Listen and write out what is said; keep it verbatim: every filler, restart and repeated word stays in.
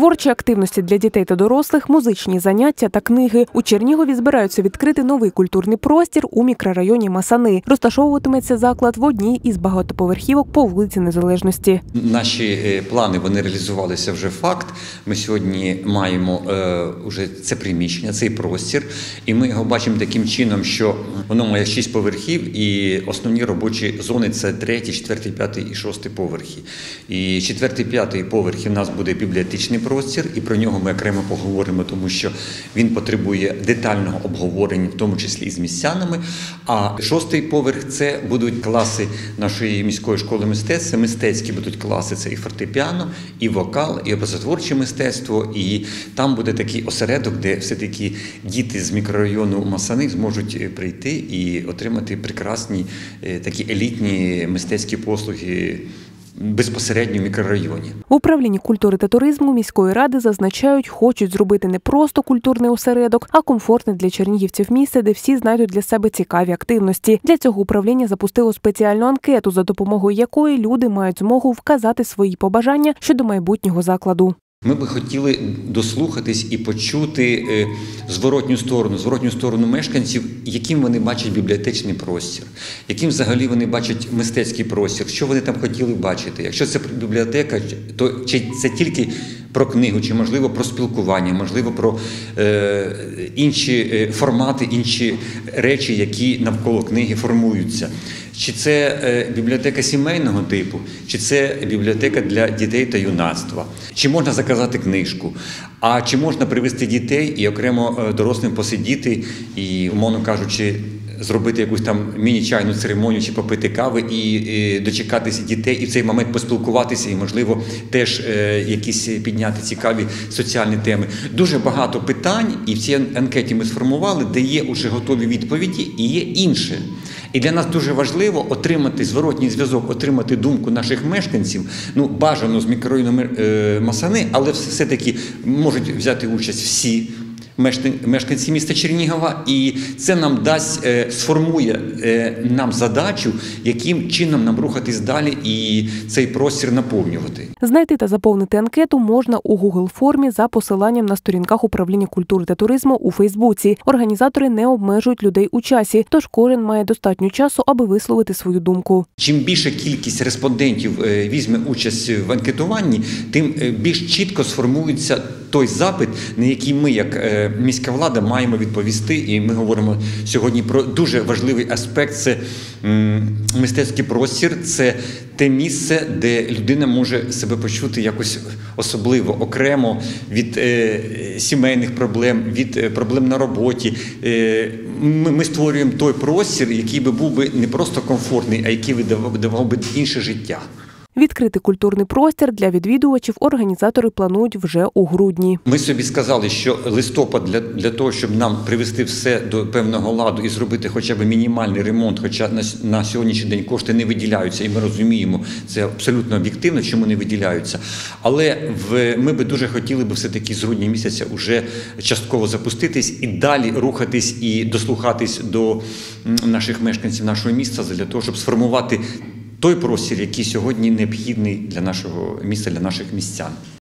Творчі активності для дітей та дорослих, музичні заняття та книги. У Чернігові збираються відкрити новий культурний простір у мікрорайоні Масани. Розташовуватиметься заклад в одній із багатоповерхівок по вулиці Незалежності. Наші плани, вони реалізувалися вже факт. Ми сьогодні маємо е, вже це приміщення, цей простір. І ми його бачимо таким чином, що воно має шість поверхів і основні робочі зони – це третій, четвертий, п'ятий і шостий поверхи. І четвертий, п'ятий поверхи в нас буде бібліотечний простір, і про нього ми окремо поговоримо, тому що він потребує детального обговорення, в тому числі і з містянами. А шостий поверх – це будуть класи нашої міської школи мистецтв, це мистецькі будуть класи, це і фортепіано, і вокал, і образотворче мистецтво, і там буде такий осередок, де все-таки діти з мікрорайону Масани зможуть прийти і отримати прекрасні такі елітні мистецькі послуги безпосередньо в мікрорайоні. В управлінні культури та туризму міської ради зазначають, хочуть зробити не просто культурний осередок, а комфортне для чернігівців місце, де всі знайдуть для себе цікаві активності. Для цього управління запустило спеціальну анкету, за допомогою якої люди мають змогу вказати свої побажання щодо майбутнього закладу. Ми би хотіли дослухатись і почути зворотню сторону, зворотню сторону мешканців, яким вони бачать бібліотечний простір, яким взагалі вони бачать мистецький простір, що вони там хотіли бачити. Якщо це бібліотека, то чи це тільки про книгу, чи, можливо, про спілкування, можливо, про е, інші формати, інші речі, які навколо книги формуються. Чи це е, бібліотека сімейного типу, чи це бібліотека для дітей та юнацтва. Чи можна заказати книжку, а чи можна привезти дітей і окремо е, дорослим посидіти і, умовно кажучи, зробити якусь там міні-чайну церемонію чи попити кави і, і дочекатися дітей, і в цей момент поспілкуватися, і, можливо, теж е, якісь підняти цікаві соціальні теми. Дуже багато питань, і в цій анкеті ми сформували, де є вже готові відповіді, і є інше. І для нас дуже важливо отримати зворотній зв'язок, отримати думку наших мешканців, ну, бажано з мікрорайону Масани, але все-таки можуть взяти участь всі мешканці міста Чернігова, і це нам дасть, сформує нам задачу, яким чином нам рухатись далі і цей простір наповнювати. Знайти та заповнити анкету можна у Google-формі за посиланням на сторінках управління культури та туризму у Фейсбуці. Організатори не обмежують людей у часі, тож кожен має достатньо часу, аби висловити свою думку. Чим більша кількість респондентів візьме участь в анкетуванні, тим більш чітко сформується той запит, на який ми, як міська влада, маємо відповісти. І ми говоримо сьогодні про дуже важливий аспект – це мистецький простір, це те місце, де людина може себе почути якось особливо, окремо від е, сімейних проблем, від е, проблем на роботі. Е, ми, ми створюємо той простір, який би був би не просто комфортний, а який би давав, давав би інше життя. Відкрити культурний простір для відвідувачів організатори планують вже у грудні. Ми собі сказали, що листопад для, для того, щоб нам привести все до певного ладу і зробити хоча б мінімальний ремонт, хоча на, на сьогоднішній день кошти не виділяються, і ми розуміємо, це абсолютно об'єктивно, чому не виділяються. Але в, ми би дуже хотіли би все-таки з грудня місяця вже частково запуститись і далі рухатись і дослухатись до наших мешканців нашого міста для того, щоб сформувати той простір, який сьогодні необхідний для нашого міста, для наших містян.